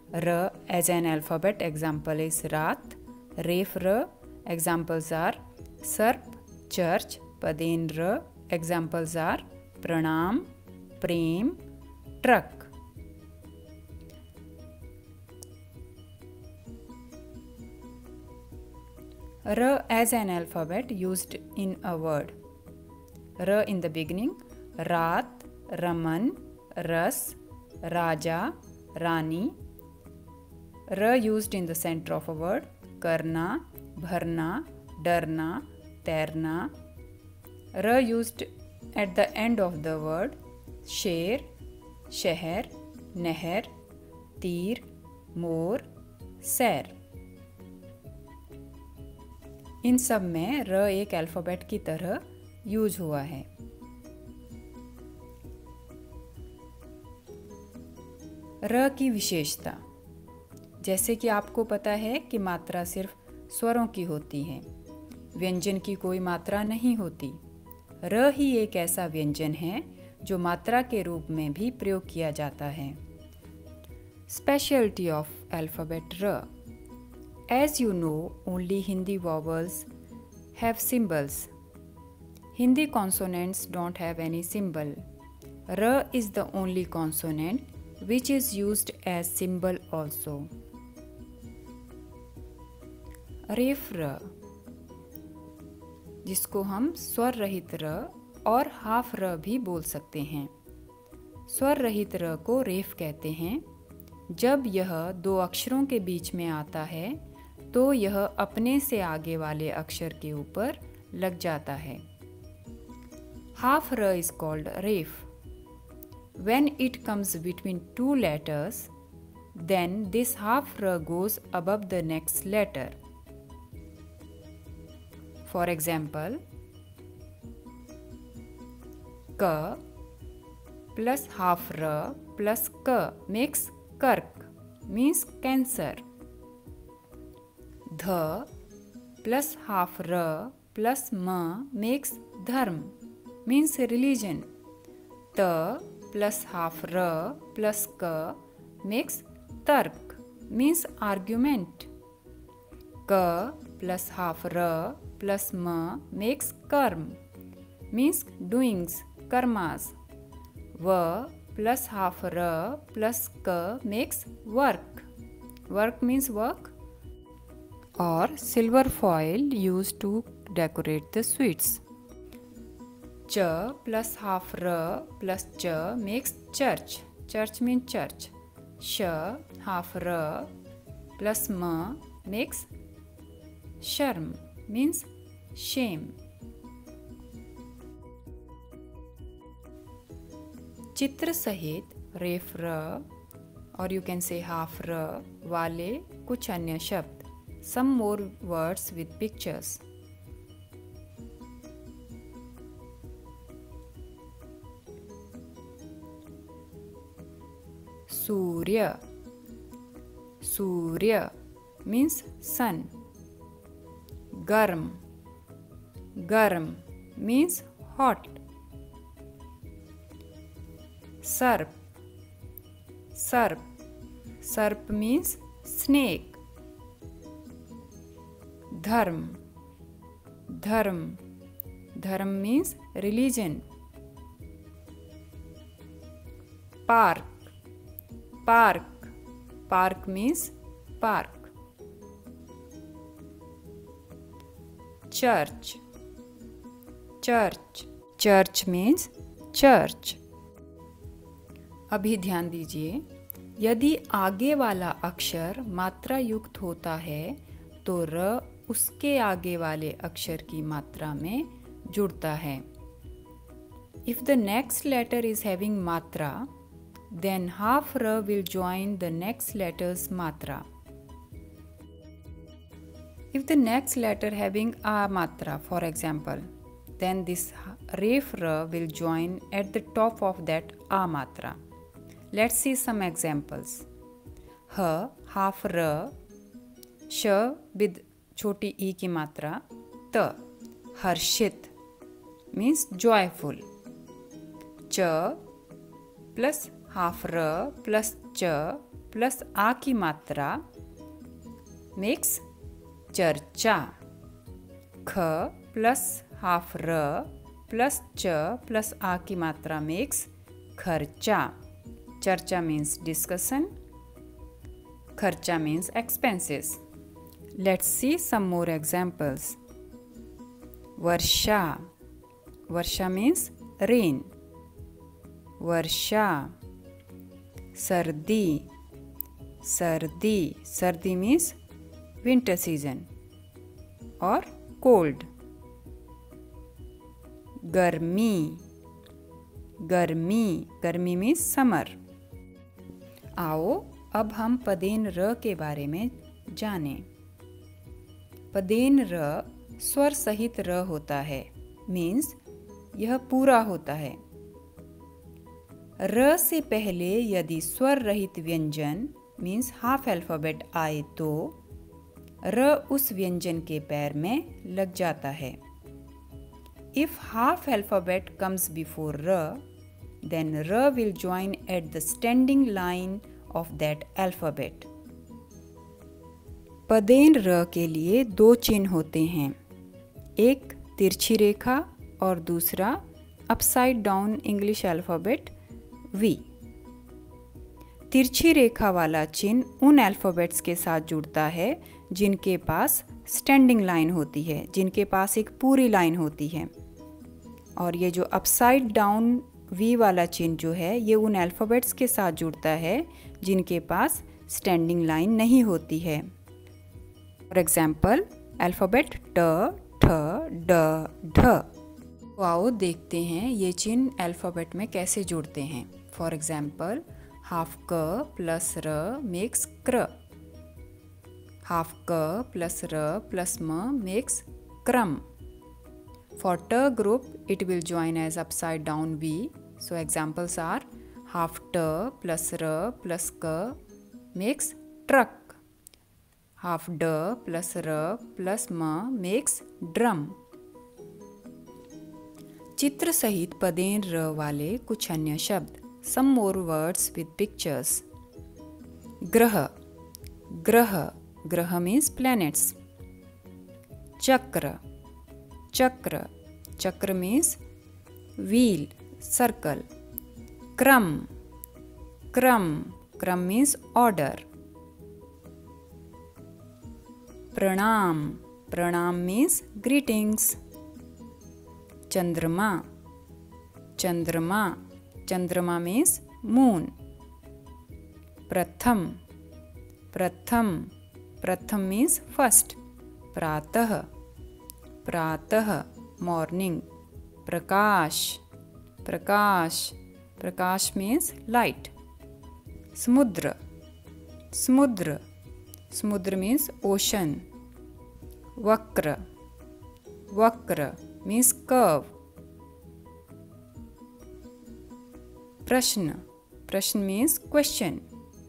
R as an alphabet, example is Rat. Ref R, examples are Sarp, church. Padin R, examples are Pranam, Prem, truck. R as an alphabet used in a word. R in the beginning, Rat, Raman, Ras, Raja, Rani. R used in the center of a word, Karna, Bharna, Darna, Tairna. R used at the end of the word, Sher, Sheher, Neher, Tir, Mor, Sair. इन सब में र एक alphabet की तरह use हुआ है। र की विशेषता, जैसे कि आपको पता है कि मात्रा सिर्फ स्वरों की होती है, व्यंजन की कोई मात्रा नहीं होती। र ही एक ऐसा व्यंजन है जो मात्रा के रूप में भी प्रयोग किया जाता है। स्पेशलिटी ऑफ अल्फ़ाबेट र। As you know, only Hindi vowels have symbols. Hindi consonants don't have any symbol. R is the only consonant which is used as symbol also. रेफ र, जिसको हम स्वर रहित र और हाफ र भी बोल सकते हैं। स्वर रहित र को रेफ कहते हैं। जब यह दो अक्षरों के बीच में आता है तो यह अपने से आगे वाले अक्षर के ऊपर लग जाता है। हाफ र इज कॉल्ड रेफ। When it comes between two letters, then this half r goes above the next letter. For example, K plus half r plus K makes Kark, means cancer. Dh plus half r plus m makes Dharm, means religion. T plus half r plus k makes Tark, means argument. K plus half r plus m makes Karm, means doings, karmas. V plus half r plus k makes Work. Work means work. Or silver foil used to decorate the sweets. Ch plus half r plus ch makes church. Church means church. Sh half r plus m makes sharm, means shame. चित्र सहित रेफ र और you can say half र वाले कुछ अन्य शब्द, some more words with pictures. Surya. Surya means sun. Garm. Garm means hot. Sarp. Sarp. Sarp means snake. Dharm. Dharm. Dharm means religion. Park. Park. Park means park. Church. Church. Church means church. अभी ध्यान दीजिए, यदि आगे वाला अक्षर मात्रा युक्त होता है तो र उसके आगे वाले अक्षर की मात्रा में जुड़ता है। If the next letter is having matra, then half r will join the next letter's matra. If the next letter having a matra, for example, then this ref r will join at the top of that a matra. Let's see some examples. H half r, sh with छोटी ई की मात्रा, त हर्षित means joyful. Ch plus half r plus ch plus आ की मात्रा makes चर्चा। ख प्लस हाफ र प्लस च प्लस आ की मात्रा मेक्स खर्चा। चर्चा मीन्स डिस्कशन, खर्चा means expenses. Let's see some more examples. Varsha. Varsha means rain. Varsha. Sardi. Sardi. Sardi means winter season or cold. Garmi. Garmi. Garmi means summer. आओ अब हम पदेन र के बारे में जानें। पदेन र स्वर सहित र होता है, मीन्स यह पूरा होता है। र से पहले यदि स्वर रहित व्यंजन मीन्स हाफ अल्फ़ाबेट आए तो र उस व्यंजन के पैर में लग जाता है। If half alphabet comes before र, then र will join at the standing line of that alphabet. पदेन र के लिए दो चिन्ह होते हैं, एक तिरछी रेखा और दूसरा upside down English alphabet V। तिरछी रेखा वाला चिन्ह उन अल्फ़ाबेट्स के साथ जुड़ता है जिनके पास स्टैंडिंग लाइन होती है, जिनके पास एक पूरी लाइन होती है। और ये जो अपसाइड डाउन V वाला चिन्ह जो है ये उन अल्फ़ाबेट्स के साथ जुड़ता है जिनके पास स्टैंडिंग लाइन नहीं होती है। फॉर एग्जाम्पल अल्फ़ाबेट ट, ठ, ड, ढ। तो आओ देखते हैं ये चिन्ह अल्फ़ाबेट में कैसे जुड़ते हैं। फॉर एग्जाम्पल हाफ क प्लस र मेक्स क्र, हाफ क प्लस र प्लस म मेक्स क्रम। For T group, it will join as upside down V. So examples are half T plus R plus K makes truck. Half D plus R plus M makes drum. चित्र सहित पदेन र वाले कुछ अन्य शब्द. Some more words with pictures. ग्रह. ग्रह. ग्रह means planets. चक्र. चक्र. चक्र means wheel, circle. क्रम. क्रम. क्रम means order. प्रणाम. प्रणाम means greetings. चंद्रमा. चंद्रमा. चंद्रमा means moon. प्रथम. प्रथम. प्रथम means first. प्रातः. प्रातः morning. प्रकाश. प्रकाश. प्रकाश means light. समुद्र. समुद्र. समुद्र means ocean. वक्र. वक्र means curve. प्रश्न. प्रश्न means question.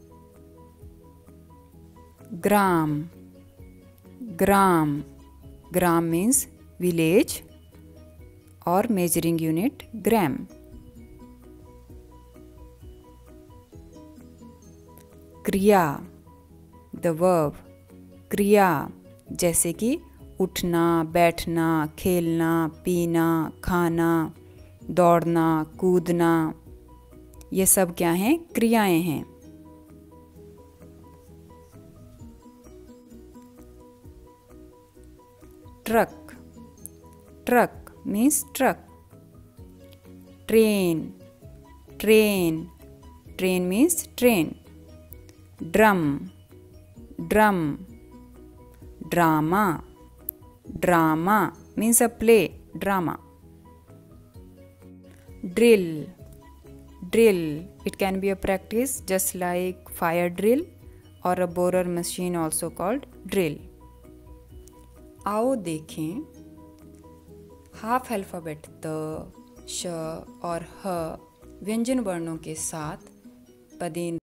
Gram. Gram. Gram means village or measuring unit gram. क्रिया. the verb. क्रिया जैसे कि उठना, बैठना, खेलना, पीना, खाना, दौड़ना, कूदना, ये सब क्या हैं? क्रियाएं हैं. Truck. Truck means truck. Train. Train. Train means train. Drum. Drum. Drama. Drama means a play, drama. Drill. Drill. It can be a practice just like fire drill or a borer machine also called drill. आओ देखें half alphabet त, श और ह व्यंजन वर्णों के साथ पदेन